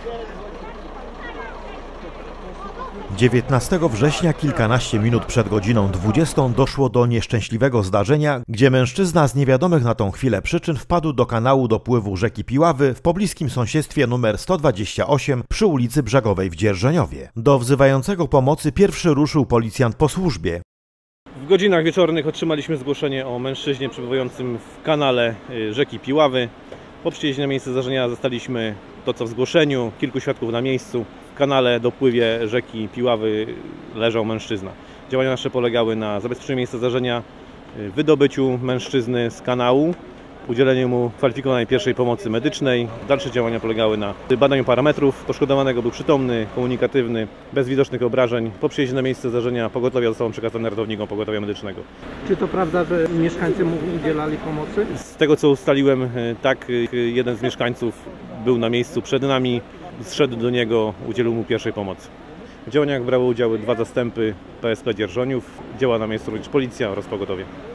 19 września, kilkanaście minut przed godziną 20, doszło do nieszczęśliwego zdarzenia, gdzie mężczyzna z niewiadomych na tą chwilę przyczyn wpadł do kanału dopływu rzeki Piławy w pobliskim sąsiedztwie nr 128 przy ulicy Brzegowej w Dzierżoniowie. Do wzywającego pomocy pierwszy ruszył policjant po służbie. W godzinach wieczornych otrzymaliśmy zgłoszenie o mężczyźnie przebywającym w kanale rzeki Piławy. Po przyjeździe na miejsce zdarzenia zastaliśmy to, co w zgłoszeniu, kilku świadków na miejscu. W kanale dopływie rzeki Piławy leżał mężczyzna. Działania nasze polegały na zabezpieczeniu miejsca zdarzenia, wydobyciu mężczyzny z kanału, udzieleniu mu kwalifikowanej pierwszej pomocy medycznej. Dalsze działania polegały na badaniu parametrów. Poszkodowanego był przytomny, komunikatywny, bez widocznych obrażeń. Po przyjeździe na miejsce zdarzenia pogotowia zostało przekazane ratownikom pogotowia medycznego. Czy to prawda, że mieszkańcy mu udzielali pomocy? Z tego, co ustaliłem, tak, jeden z mieszkańców był na miejscu przed nami, zszedł do niego, udzielił mu pierwszej pomocy. W działaniach brały udział 2 zastępy PSP Dzierżoniów. Działa na miejscu również policja oraz pogotowie.